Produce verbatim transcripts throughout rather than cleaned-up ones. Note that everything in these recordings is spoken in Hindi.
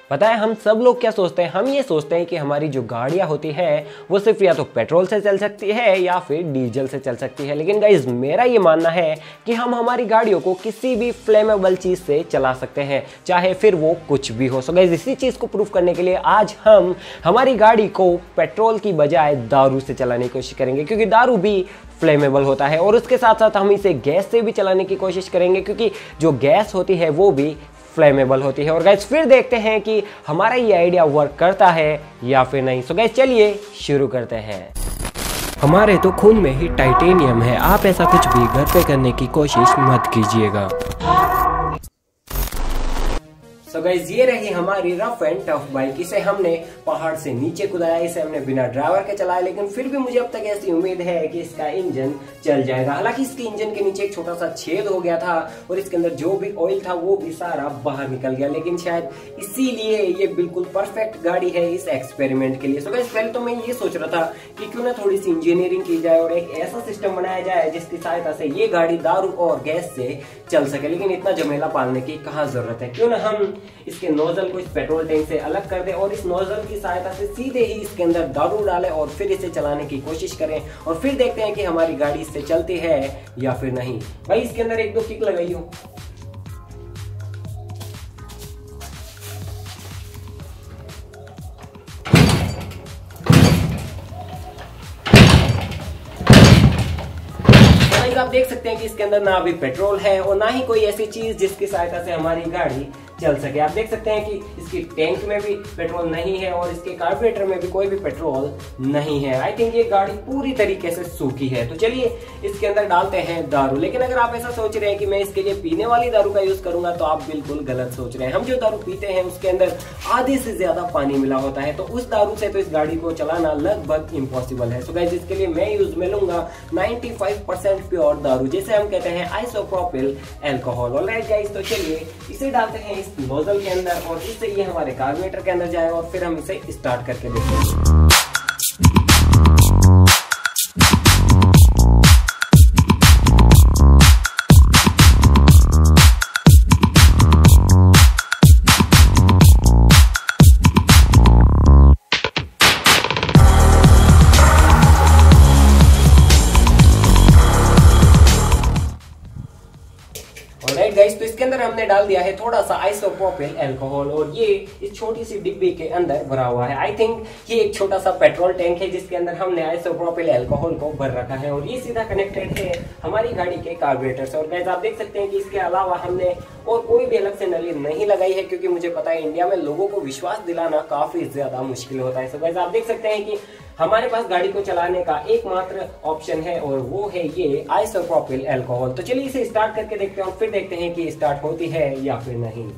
पता है हम सब लोग क्या सोचते हैं, हम ये सोचते हैं कि हमारी जो गाड़ियाँ होती है वो सिर्फ या तो पेट्रोल से चल सकती है या फिर डीजल से चल सकती है। लेकिन गाइज मेरा ये मानना है कि हम हमारी गाड़ियों को किसी भी फ्लेमेबल चीज़ से चला सकते हैं, चाहे फिर वो कुछ भी हो। सो गाइज इसी चीज़ को प्रूव करने के लिए आज हम हमारी गाड़ी को पेट्रोल की बजाय दारू से चलाने की कोशिश करेंगे, क्योंकि दारू भी फ्लेमेबल होता है। और उसके साथ साथ हम इसे गैस से भी चलाने की कोशिश करेंगे, क्योंकि जो गैस होती है वो भी फ्लेमेबल होती है। और गैस फिर देखते हैं कि हमारा ये आइडिया वर्क करता है या फिर नहीं। सो गैस चलिए शुरू करते हैं। हमारे तो खून में ही टाइटेनियम है, आप ऐसा कुछ भी घर पे करने की कोशिश मत कीजिएगा। सो गाइस ये रही हमारी रफ एंड टफ बाइक। इसे हमने पहाड़ से नीचे कुदाया, इसे हमने बिना ड्राइवर के चलाया, लेकिन फिर भी मुझे अब तक ऐसी उम्मीद है कि इसका इंजन चल जाएगा। हालांकि इसके इंजन के नीचे एक छोटा सा छेद हो गया था और इसके अंदर जो भी ऑयल था वो भी सारा बाहर निकल गया, लेकिन शायद इसीलिए ये बिल्कुल परफेक्ट गाड़ी है इस एक्सपेरिमेंट के लिए। सो गाइस पहले तो मैं ये सोच रहा था कि क्यों ना थोड़ी सी इंजीनियरिंग की जाए और एक ऐसा सिस्टम बनाया जाए जिसकी सहायता से ये गाड़ी दारू और गैस से चल सके। लेकिन इतना झमेला पालने की कहाँ जरूरत है, क्यों ना हम इसके नोजल को इस पेट्रोल टैंक से अलग कर दें और इस नोजल की सहायता से सीधे ही इसके अंदर दारू डालें और फिर इसे चलाने की कोशिश करें और फिर देखते हैं कि हमारी गाड़ी इससे चलती है या फिर नहीं। भाई इसके अंदर एक दो किक लगाई हो। आप देख सकते हैं कि इसके अंदर ना अभी पेट्रोल है और ना ही कोई ऐसी चीज जिसकी सहायता से हमारी गाड़ी चल सके। आप देख सकते हैं कि इसकी टैंक में भी पेट्रोल नहीं है और इसके कार्बोरेटर में भी कोई भी पेट्रोल नहीं है। आई थिंक ये गाड़ी पूरी तरीके से सूखी है। तो चलिए इसके अंदर डालते हैं दारू। लेकिन अगर आप ऐसा सोच रहे हैं कि मैं इसके लिए पीने वाली दारू का यूज करूंगा तो आप बिल्कुल गलत सोच रहे हैं। हम जो दारू पीते हैं उसके अंदर आधे से ज्यादा पानी मिला होता है, तो उस दारू से तो इस गाड़ी को चलाना लगभग इम्पॉसिबल है। सो गाइस इसके लिए मैं यूज में लूंगा नाइन्टी फाइव परसेंट प्योर दारू, जिसे हम कहते हैं आइसोप्रोपिल अल्कोहल। ऑलराइट गाइस, तो चलिए इसे डालते हैं इस नोजल के अंदर और इससे ये हमारे कार्बोरेटर के अंदर जाएगा और फिर हम इसे स्टार्ट करके देखेंगे। गाइस तो इसके अंदर हमने डाल दिया है थोड़ा सा आइसोप्रोपिल अल्कोहल और ये इस छोटी सी डिब्बी के अंदर भरा हुआ है। आई थिंक ये एक छोटा सा पेट्रोल टैंक है जिसके अंदर हमने आइसोप्रोपिल अल्कोहल को भर रखा है और ये सीधा कनेक्टेड है हमारी गाड़ी के कार्बोरेटर से। और गाइस आप देख सकते हैं कि इसके अलावा हमने और कोई भी अलग से नली नहीं लगाई है, क्योंकि मुझे पता है इंडिया में लोगों को विश्वास दिलाना काफी ज्यादा मुश्किल होता है। सो गाइस आप देख सकते हैं कि हमारे पास गाड़ी को चलाने का एकमात्र ऑप्शन है और वो है ये आइसोप्रोपिल अल्कोहल। तो चलिए इसे स्टार्ट करके देखते हैं और फिर देखते हैं कि स्टार्ट होती है या फिर नहीं।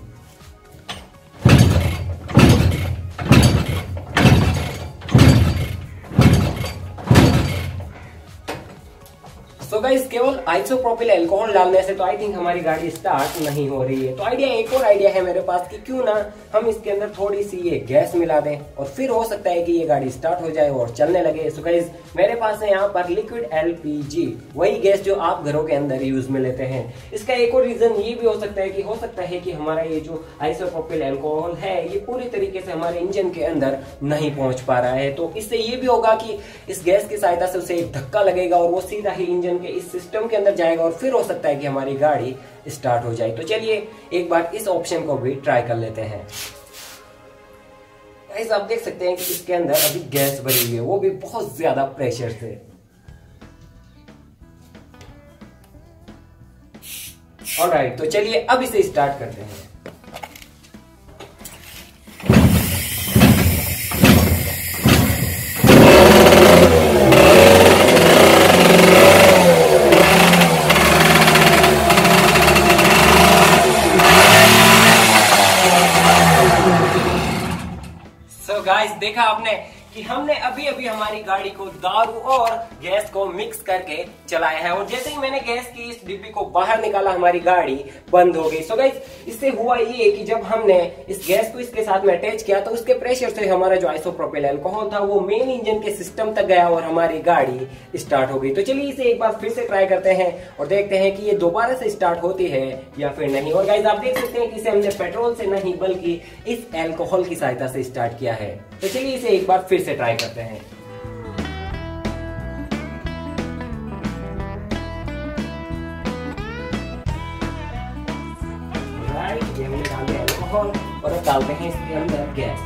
तो गाइस केवल आइसोप्रोपिल अल्कोहल डालने से तो आई थिंक हमारी गाड़ी स्टार्ट नहीं हो रही है। तो आइडिया एक और आइडिया है मेरे पास कि क्यों ना हम इसके अंदर थोड़ी सी ये गैस मिला दें और फिर हो सकता है कि ये गाड़ी स्टार्ट हो जाए और चलने लगे। सो गाइस मेरे पास है यहाँ पर लिक्विड एलपीजी, वही गैस जो आप घरों के अंदर यूज में लेते हैं। इसका एक और रीजन ये भी हो सकता है कि हो सकता है कि हमारा ये जो आइसोप्रोपिल अल्कोहल है ये पूरी तरीके से हमारे इंजन के अंदर नहीं पहुंच पा रहा है। तो इससे ये भी होगा कि इस गैस की सहायता से उसे एक धक्का लगेगा और वो सीधा ही इंजन के इस सिस्टम के अंदर जाएगा और फिर हो सकता है कि हमारी गाड़ी स्टार्ट हो जाए। तो चलिए एक बार इस ऑप्शन को भी ट्राई कर लेते हैं। गाइस आप देख सकते हैं कि इसके अंदर अभी गैस भरी हुई है, वो भी बहुत ज्यादा प्रेशर से। ऑलराइट, तो चलिए अब इसे स्टार्ट करते हैं। गाइस देखा आपने कि हमने अभी अभी हमारी गाड़ी को दारू और गैस को मिक्स करके चलाया है, और जैसे ही मैंने गैस की इस डिब्बी को बाहर निकाला हमारी गाड़ी बंद हो गई। सो गाइस, इससे हुआ ये कि जब हमने इस गैस को इसके साथ में अटैच किया तो उसके प्रेशर से हमारा जो आइसोप्रोपिल अल्कोहल था वो मेन इंजन के सिस्टम तक गया और हमारी गाड़ी स्टार्ट हो गई। तो चलिए इसे एक बार फिर से ट्राई करते हैं और देखते हैं कि ये दोबारा से स्टार्ट होती है या फिर नहीं। और गाइस, आप देख सकते हैं कि इसे हमने पेट्रोल से नहीं बल्कि इस अल्कोहल की सहायता से स्टार्ट किया है। तो चलिए इसे एक बार फिर से ट्राई करते हैं। राइट, ये हमने डाल दिया अल्कोहल और अब डालते हैं इसके अंदर गैस।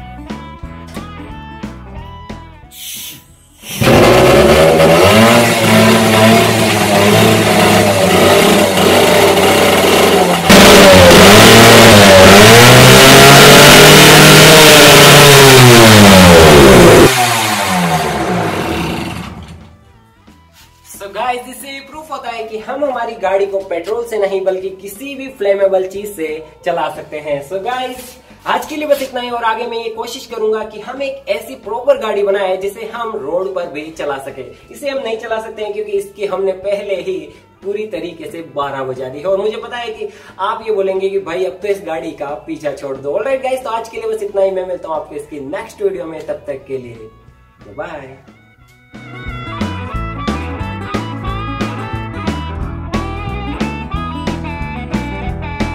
So guys, इससे प्रूफ होता है कि हम हमारी गाड़ी को पेट्रोल से नहीं बल्कि किसी भी फ्लेमेबल चीज से चला सकते हैं। सो so गाइस, आज के लिए बस इतना ही, और आगे मैं ये कोशिश करूंगा कि हम एक ऐसी प्रॉपर गाड़ी बनाए जिसे हम रोड पर भी चला सके। इसे हम नहीं चला सकते हैं क्योंकि इसकी हमने पहले ही पूरी तरीके से बारह बजा दी है, और मुझे पता है कि आप ये बोलेंगे कि भाई अब तो इस गाड़ी का पीछा छोड़ दो। ऑलराइट गाइस, तो आज के लिए बस इतना ही। मैं मिलता हूँ आपको इसकी नेक्स्ट वीडियो में, तब तक के लिए बाय।